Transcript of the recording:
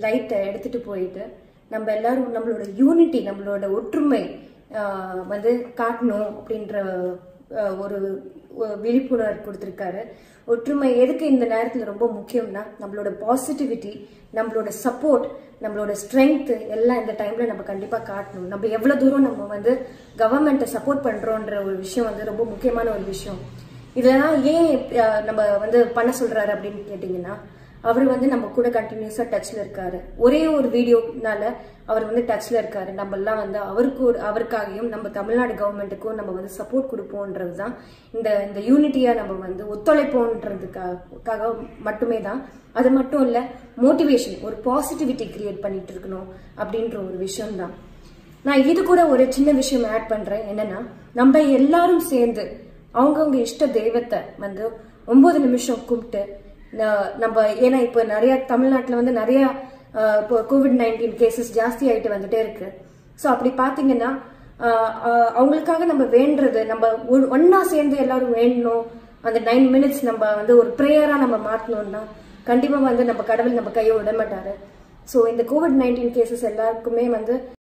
லைட்டை எடுத்துட்டு போயிட்டு நம்ம எல்லாரும் நம்மளோட யூனிட்டி, நம்மளோட ஒற்றுமை வந்து காட்டணும் அப்படின்ற ஒரு விழிப்புணர்வு கொடுத்துருக்காரு. ஒற்றுமை எதுக்கு இந்த நேரத்தில் ரொம்ப முக்கியம்னா, நம்மளோட பாசிட்டிவிட்டி, நம்மளோட சப்போர்ட், நம்மளோட ஸ்ட்ரென்த் எல்லாம் இந்த டைம்ல நம்ம கண்டிப்பா காட்டணும். நம்ம எவ்வளவு தூரம் நம்ம வந்து கவர்மெண்ட்டை சப்போர்ட் பண்றோன்ற ஒரு விஷயம் வந்து ரொம்ப முக்கியமான ஒரு விஷயம். இதெல்லாம் ஏன் நம்ம வந்து பண்ண சொல்றாரு அப்படின்னு கேட்டீங்கன்னா, அவர் வந்து நம்ம கூட கண்டினியூஸா டச்ல இருக்காரு. ஒரே ஒரு வீடியோனால அவர் வந்து டச்ல இருக்காரு. நம்ம எல்லாம் வந்து அவருக்காகவும் நம்ம தமிழ்நாடு கவர்மெண்ட்டுக்கும் நம்ம வந்து சப்போர்ட் கொடுப்போம்ன்றதுதான் இந்த யூனிட்டியா நம்ம வந்து ஒத்துழைப்போன்றதுக்காக மட்டுமே தான். அது மட்டும் இல்ல, மோட்டிவேஷன், ஒரு பாசிட்டிவிட்டி கிரியேட் பண்ணிட்டு இருக்கணும் அப்படின்ற ஒரு விஷயம் தான். நான் இது கூட ஒரு சின்ன விஷயம் ஆட் பண்றேன். என்னன்னா, நம்ம எல்லாரும் சேர்ந்து அவங்கவுங்க இஷ்ட தெய்வத்தை வந்து 9 நிமிஷம் கும்பிட்டு நம்ம, ஏன்னா இப்ப நிறைய தமிழ்நாட்டுல வந்து நிறைய இப்போ COVID-19 கேசஸ் ஜாஸ்தி ஆயிட்டு வந்துட்டே இருக்கு. ஸோ அப்படி பாத்தீங்கன்னா அவங்களுக்காக நம்ம வேண்டுறது, நம்ம ஒன்னா சேர்ந்து எல்லாரும் வேண்டணும். அந்த 9 மினிட்ஸ் நம்ம வந்து ஒரு ப்ரேயரா நம்ம மாத்தணும்னா கண்டிப்பா வந்து நம்ம கடவுள் நம்ம கையை விட மாட்டாரு. ஸோ இந்த COVID-19 கேசஸ் எல்லாருக்குமே வந்து